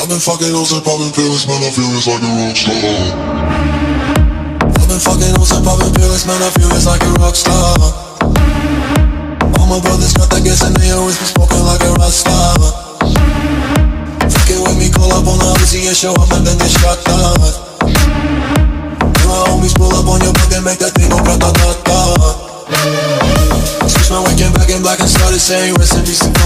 I've been fucking hoes and popping pills, man, I feel it's like a rock star. I've been fucking hoes and popping pills, man, I feel it's like a rock star. All my brothers got that gas and they always be smoking like a rock star. Fucking with me, call up on the Uzi and show up and then get shot down. And my homies pull up on your block and make that thing go grata-ta-ta. Switch my waking back in black and started saying rest in peace.